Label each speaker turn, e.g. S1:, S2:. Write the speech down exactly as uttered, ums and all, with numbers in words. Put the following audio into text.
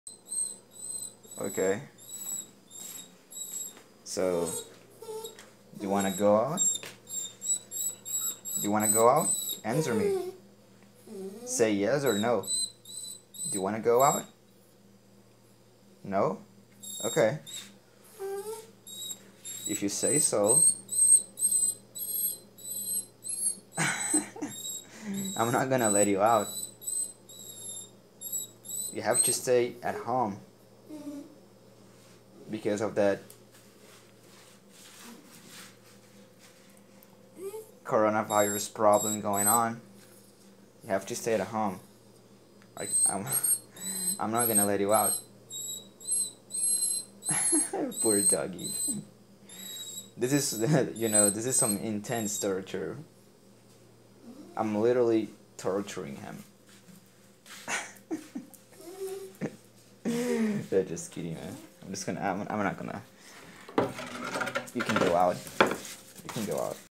S1: Okay. So, do you want to go out? Do you want to go out? Answer me. Say yes or no. Do you want to go out? No? Okay. If you say so, I'm not gonna let you out. You have to stay at home because of that coronavirus problem going on. You have to stay at home. Like I'm, I'm not gonna let you out. Poor doggy. This is, you know, this is some intense torture. I'm literally torturing him. They're just kidding, man. I'm just gonna. I'm, I'm not gonna. You can go out. You can go out.